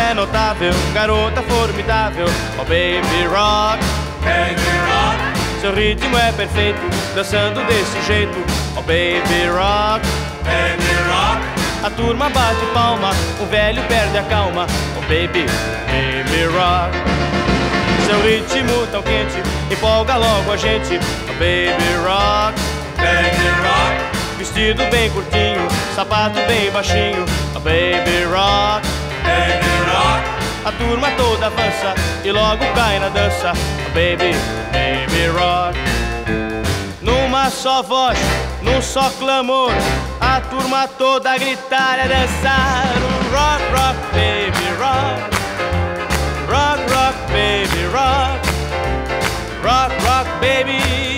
é notável, garota formidável, oh baby rock, baby rock. Seu ritmo é perfeito, dançando desse jeito, oh baby rock, baby rock. A turma bate palma, o velho perde a calma, oh baby, baby rock. Seu ritmo tão quente, empolga logo a gente, oh baby rock, baby rock. Vestido bem curtinho, sapato bem baixinho, oh baby rock, baby rock. A turma toda avança e logo cai na dança, oh baby, baby rock. Numa só voz, num só clamor, a turma toda a gritar e a dançar. Rock, rock, baby, rock. Rock, rock, baby, rock. Rock, rock, baby.